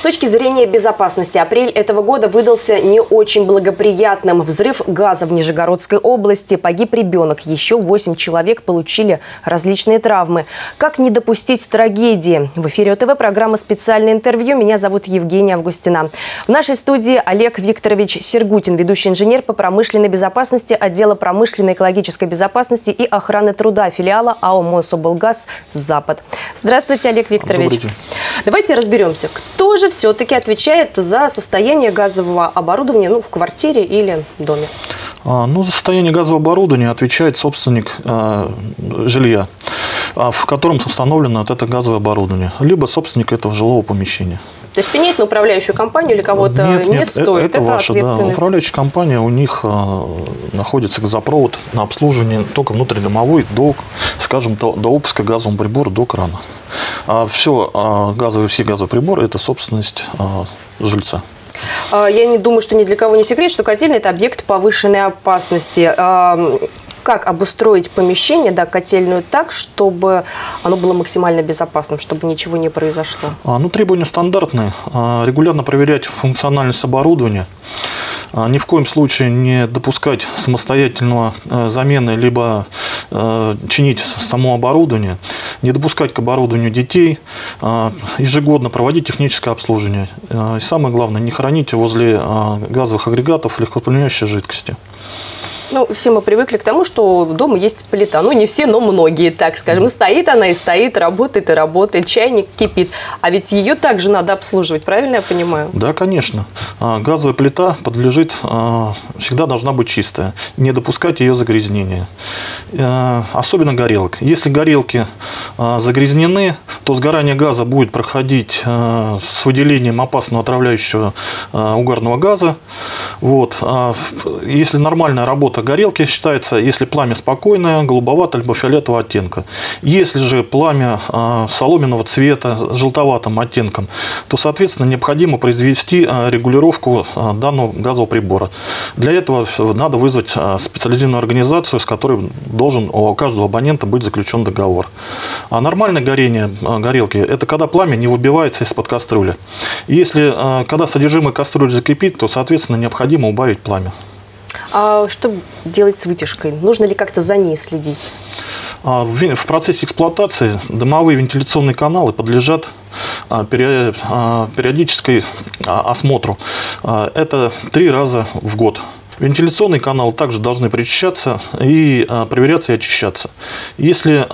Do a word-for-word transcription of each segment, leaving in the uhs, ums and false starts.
точки зрения безопасности, апрель этого года выдался не очень благоприятным. Взрыв газа в Нижегородской области, погиб ребенок, еще восемь человек получили различные травмы. Как не допустить трагедии? В эфире ОТВ программа «Специальное интервью». Меня зовут Евгения Августина. В нашей студии Олег Викторович Сергутин, ведущий инженер по промышленной безопасности отдела промышленной экологической безопасности и охраны труда филиала АО «Мособлгаз Запад». Здравствуйте, Олег Викторович. Давайте разберемся, кто же все-таки отвечает за состояние газового оборудования, ну, в квартире или доме? А, ну, за состояние газового оборудования отвечает собственник э, жилья, в котором установлено вот это газовое оборудование, либо собственник этого жилого помещения. То есть пенять на управляющую компанию или кого-то нет, не нет, стоит? Это, это ваша, да. Управляющая компания, у них э, находится газопровод на обслуживание только внутридомовой до, скажем, до, до опуска газового прибора до крана. А все а газовые, все газовые приборы – это собственность а, жильца. Я не думаю, что ни для кого не секрет, что котельная – это объект повышенной опасности. Как обустроить помещение, да, котельную так, чтобы оно было максимально безопасным, чтобы ничего не произошло? А, ну, требования стандартные. А, регулярно проверять функциональность оборудования. А, ни в коем случае не допускать самостоятельного а, замены, либо а, чинить само оборудование. Не допускать к оборудованию детей. А, ежегодно проводить техническое обслуживание. А, и самое главное, не хранить возле а, газовых агрегатов легковоспламеняющие жидкости. Ну, все мы привыкли к тому, что дома есть плита. Ну, не все, но многие, так скажем. Стоит она и стоит, работает и работает, чайник кипит. А ведь ее также надо обслуживать, правильно я понимаю? Да, конечно. Газовая плита подлежит, всегда должна быть чистая. Не допускать ее загрязнения. Особенно горелок. Если горелки загрязнены, то сгорание газа будет проходить с выделением опасного отравляющего угарного газа. Вот. Если нормальная работа горелки считается, если пламя спокойное, голубоватого либо фиолетового оттенка. Если же пламя э, соломенного цвета с желтоватым оттенком, то, соответственно, необходимо произвести э, регулировку э, данного газового прибора. Для этого надо вызвать э, специализированную организацию, с которой должен у каждого абонента быть заключен договор. А нормальное горение э, горелки – это когда пламя не выбивается из-под кастрюли. Если, э, когда содержимое кастрюли закипит, то, соответственно, необходимо убавить пламя. А что делать с вытяжкой? Нужно ли как-то за ней следить? В процессе эксплуатации дымовые вентиляционные каналы подлежат периодической осмотру. Это три раза в год. Вентиляционные каналы также должны прочищаться и проверяться и очищаться. Если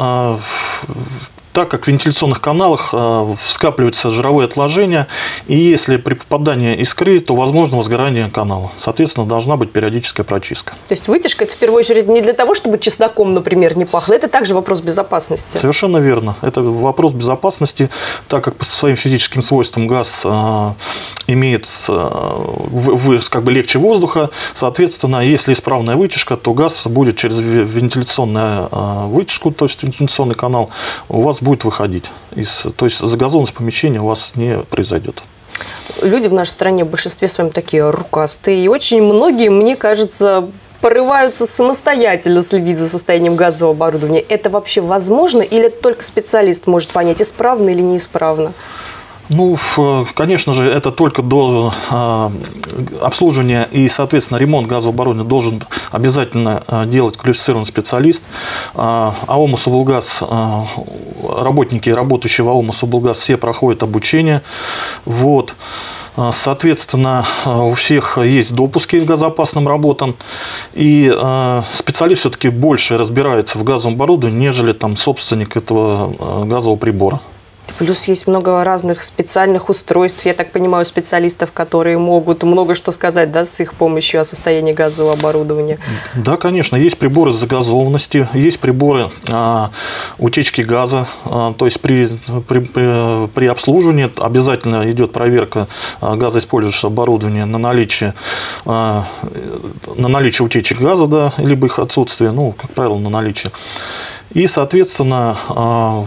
так как в вентиляционных каналах э, скапливаются жировые отложения, и если при попадании искры, то возможно возгорание канала. Соответственно, должна быть периодическая прочистка. То есть вытяжка – это в первую очередь не для того, чтобы чесноком, например, не пахло, это также вопрос безопасности. Совершенно верно. Это вопрос безопасности, так как по своим физическим свойствам газ э, имеет э, в, в, как бы легче воздуха. Соответственно, если исправная вытяжка, то газ будет через вентиляционную э, вытяжку, то есть вентиляционный канал, у вас будет выходить. Из, то есть загазованность помещения у вас не произойдет. Люди в нашей стране в большинстве своем такие рукастые. И очень многие, мне кажется, порываются самостоятельно следить за состоянием газового оборудования. Это вообще возможно или только специалист может понять, исправно или неисправно? Ну, конечно же, это только до э, обслуживания и, соответственно, ремонт газового оборудования должен обязательно делать квалифицированный специалист. Э, АО «Мособлгаз», э, работники, работающие в АО «Мособлгаз», все проходят обучение. Вот. Соответственно, у всех есть допуски к газоопасным работам, и э, специалист все-таки больше разбирается в газовом оборудовании, нежели там собственник этого э, газового прибора. Плюс есть много разных специальных устройств, я так понимаю, специалистов, которые могут много что сказать, да, с их помощью о состоянии газового оборудования. Да, конечно, есть приборы загазованности, есть приборы а, утечки газа, а, то есть при, при, при, при обслуживании обязательно идет проверка а, газоиспользующего оборудования на наличие, а, на наличие утечек газа, да, либо их отсутствие, ну, как правило, на наличие. И, соответственно, а,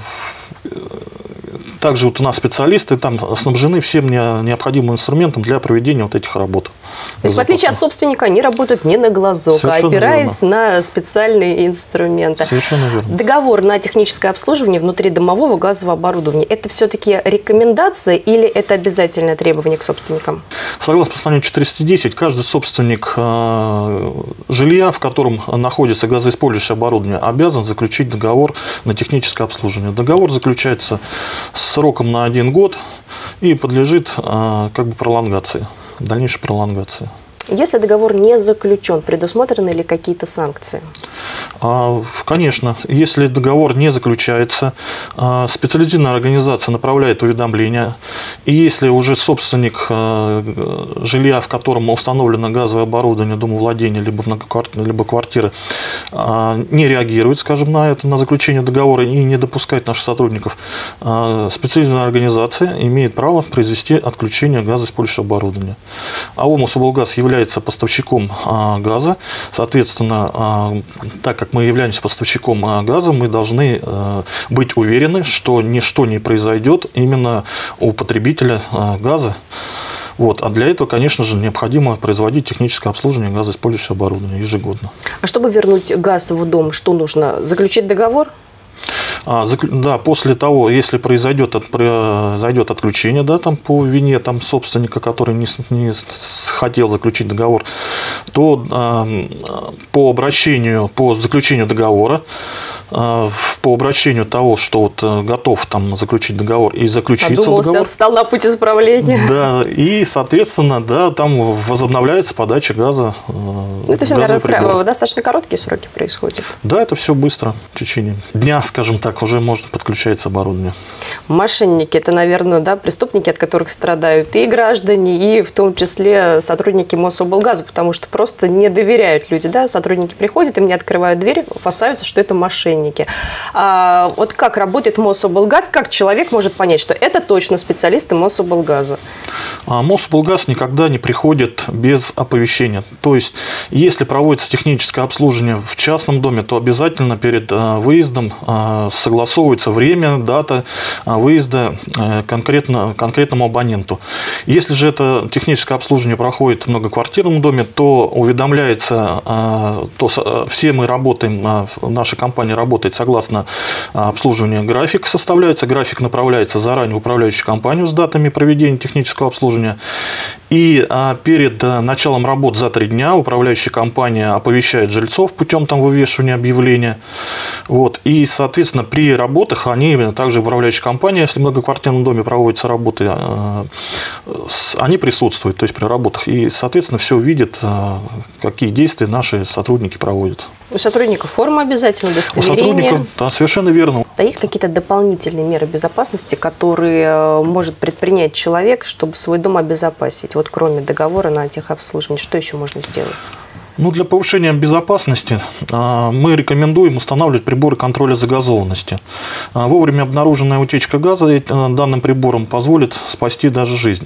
также вот у нас специалисты там снабжены всем необходимым инструментом для проведения вот этих работ. То есть, в отличие от собственника, они работают не на глазок, Совершенно а опираясь верно. на специальные инструменты. Совершенно верно. Договор на техническое обслуживание внутридомового газового оборудования – это все-таки рекомендация или это обязательное требование к собственникам? Согласно постановлению четыреста десять, каждый собственник э, жилья, в котором находится газоиспользующее оборудование, обязан заключить договор на техническое обслуживание. Договор заключается с сроком на один год и подлежит э, как бы пролонгации. Дальнейшей пролонгации. Если договор не заключен, предусмотрены ли какие-то санкции? Конечно. Если договор не заключается, специализированная организация направляет уведомление. И если уже собственник жилья, в котором установлено газовое оборудование, домовладения, либо многоквартиры, либо квартиры, не реагирует, скажем, на это, на заключение договора и не допускает наших сотрудников, специализированная организация имеет право произвести отключение газоиспользующего оборудования. АО «Мособлгаз» является поставщиком газа. Соответственно, так как мы являемся поставщиком газа, мы должны быть уверены, что ничто не произойдет именно у потребителя газа. Вот. А для этого, конечно же, необходимо производить техническое обслуживание газоиспользующего оборудования ежегодно. А чтобы вернуть газ в дом, что нужно? Заключить договор? Да, после того, если произойдет, произойдет отключение, да, там, по вине там, собственника, который не, не хотел заключить договор, то э, по обращению, по заключению договора, э, по обращению того, что вот готов там заключить договор и заключиться Одумался, договор. встал на путь исправления. Да, и, соответственно, да, там возобновляется подача газа. Э, это все, наверное, достаточно короткие сроки происходят. Да, это все быстро, в течение дня, скажем так. Так уже может подключаться оборудование. Мошенники – это, наверное, да, преступники, от которых страдают и граждане, и в том числе сотрудники Мособлгаза, потому что просто не доверяют люди. Да? Сотрудники приходят, им не открывают дверь, опасаются, что это мошенники. А вот как работает Мособлгаз, как человек может понять, что это точно специалисты Мособлгаза? А Мособлгаз никогда не приходит без оповещения. То есть, если проводится техническое обслуживание в частном доме, то обязательно перед выездом согласовывается время, дата выезда конкретно, конкретному абоненту. Если же это техническое обслуживание проходит в многоквартирном доме, то уведомляется, то все мы работаем, наша компания работает согласно обслуживанию, график составляется, график направляется заранее в управляющую компанию с датами проведения технического обслуживания. И перед началом работ за три дня управляющая компания оповещает жильцов путем там вывешивания объявления. Вот. И, соответственно, при работах они, также управляющая компания, если в многоквартирном доме проводятся работы, они присутствуют, то есть при работах. И, соответственно, все видят, какие действия наши сотрудники проводят. У сотрудников форма обязательно, удостоверение. У сотрудников, да, совершенно верно. А есть какие-то дополнительные меры безопасности, которые может предпринять человек, чтобы свой дом обезопасить? Вот кроме договора на техобслуживание, что еще можно сделать? Ну, для повышения безопасности мы рекомендуем устанавливать приборы контроля загазованности. Вовремя обнаруженная утечка газа данным прибором позволит спасти даже жизнь.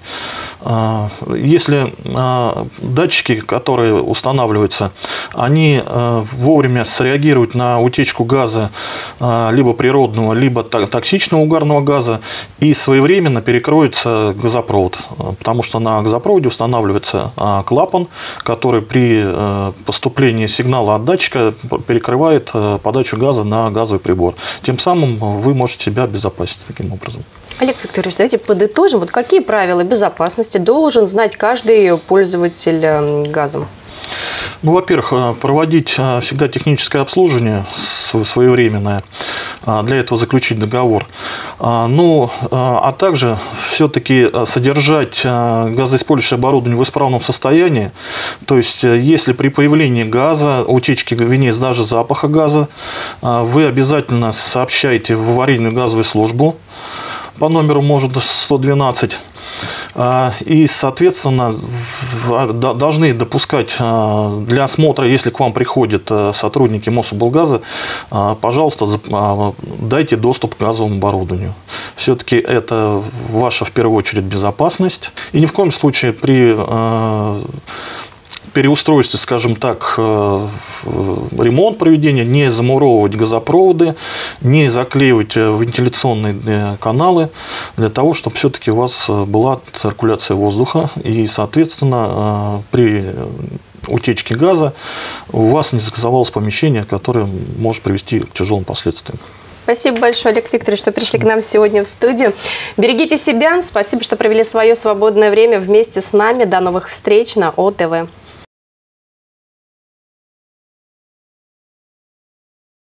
Если датчики, которые устанавливаются, они вовремя среагируют на утечку газа либо природного, либо токсичного угарного газа и своевременно перекроется газопровод, потому что на газопроводе устанавливается клапан, который при поступление сигнала от датчика перекрывает подачу газа на газовый прибор. Тем самым вы можете себя обезопасить таким образом. Олег Викторович, давайте подытожим. Вот какие правила безопасности должен знать каждый пользователь газом? Ну, во-первых, проводить всегда техническое обслуживание своевременное, для этого заключить договор. Ну, а также все-таки содержать газоиспользующее оборудование в исправном состоянии. То есть, если при появлении газа, утечки, вернее, даже запаха газа, вы обязательно сообщаете в аварийную газовую службу по номеру, может, сто двенадцать. И, соответственно, должны допускать для осмотра, если к вам приходят сотрудники Мособлгаза, пожалуйста, дайте доступ к газовому оборудованию. Все-таки это ваша, в первую очередь, безопасность. И ни в коем случае при переустройстве, скажем так, ремонт проведения, не замуровывать газопроводы, не заклеивать вентиляционные каналы, для того, чтобы все-таки у вас была циркуляция воздуха и, соответственно, при утечке газа у вас не загазовалось помещение, которое может привести к тяжелым последствиям. Спасибо большое, Олег Викторович, что пришли к нам сегодня в студию. Берегите себя. Спасибо, что провели свое свободное время вместе с нами. До новых встреч на О Т В.